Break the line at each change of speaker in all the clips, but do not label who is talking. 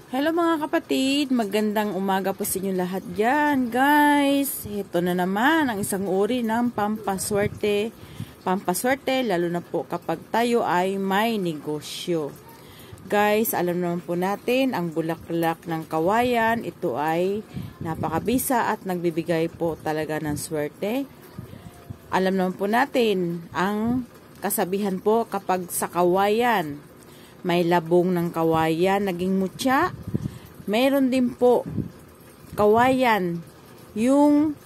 Hello mga kapatid, magandang umaga po sa inyo lahat dyan guys. Ito na naman ang isang uri ng pampaswerte. Pampaswerte lalo na po kapag tayo ay may negosyo. Guys, alam naman po natin ang bulaklak ng kawayan. Ito ay napakabisa at nagbibigay po talaga ng swerte. Alam naman po natin ang kasabihan po kapag sa kawayan may labong ng kawayan, naging mutya. Mayroon din po kawayan yung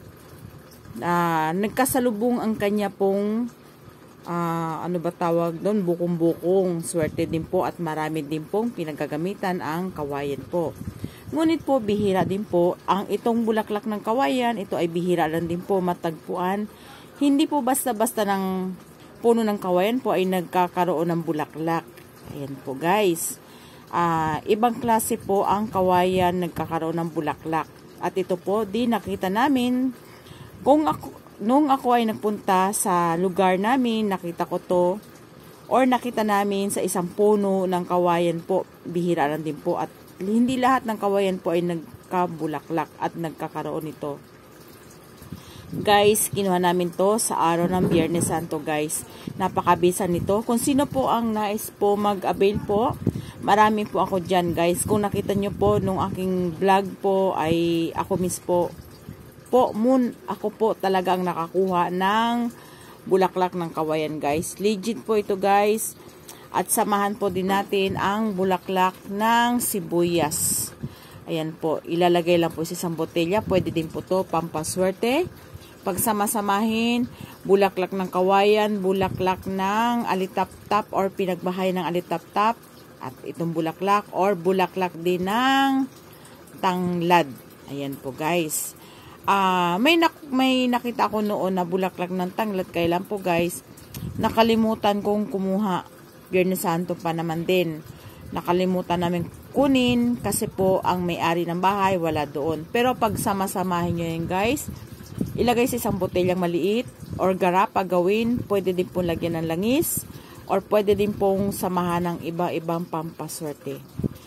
nagkasalubong ang kanya pong ano ba tawag doon, bukong-bukong. Swerte din po at marami din pong pinagagamitan ang kawayan po. Ngunit po bihira din po ang itong bulaklak ng kawayan. Ito ay bihira lang din po matagpuan. Hindi po basta-basta ng puno ng kawayan po ay nagkakaroon ng bulaklak. Ayan po guys. Ibang klase po ang kawayan nagkakaroon ng bulaklak. At ito po di nakita namin. Nung ako ay nagpunta sa lugar namin, nakita ko to. Or nakita namin sa isang puno ng kawayan po. Bihira lang din po. At hindi lahat ng kawayan po ay nagkabulaklak at nagkakaroon nito. Guys, kinuha namin to sa araw ng Biyernes Santo guys. Napakabisa nito. Kung sino po ang nais po mag-avail po, marami po ako dyan guys. Kung nakita nyo po nung aking vlog po ay ako mismo ako po talagang nakakuha ng bulaklak ng kawayan guys. Legit po ito guys. At samahan po din natin ang bulaklak ng sibuyas. Ayan po, ilalagay lang po sa isang botelya. Pwede din po to pampaswerte. Pagsama-samahin, bulaklak ng kawayan, bulaklak ng alitap-tap or pinagbahay ng alitap-tap, at itong bulaklak or bulaklak din ng tanglad. Ayan po guys. May nakita ko noon na bulaklak ng tanglad, kailan po guys, nakalimutan kong kumuha. Biyernes Santo pa naman din. Nakalimutan namin kunin kasi po ang may-ari ng bahay wala doon. Pero pag sama-samahin nyo yun guys, ilagay sa isang botelyang maliit or garapa gawin. Pwede din pong lagyan ng langis or pwede din pong samahan ng iba-ibang pampaswerte.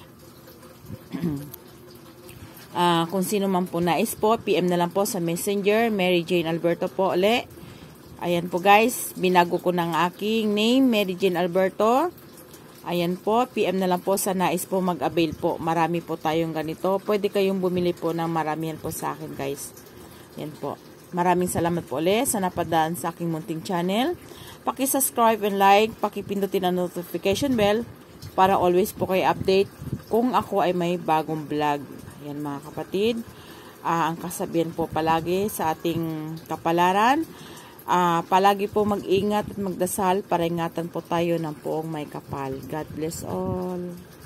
Kung sino man po nais po, PM na lang po sa Messenger. Mary Jane Alberto po ulit. Ayan po guys, binago ko ng aking name, Mary Jane Alberto. Ayan po, PM na lang po sa nais po mag-avail po. Marami po tayong ganito. Pwede kayong bumili po ng maramihan po sa akin guys. Ayan po. Maraming salamat po ulit sa napadaan sa aking munting channel. Paki-subscribe and like, paki-pindutin ang notification bell para always po kayo update kung ako ay may bagong vlog. Ayan mga kapatid. Ang kasabihan po palagi sa ating kapalaran, palagi po mag-ingat at magdasal para ingatan po tayo ng poong may kapal. God bless all.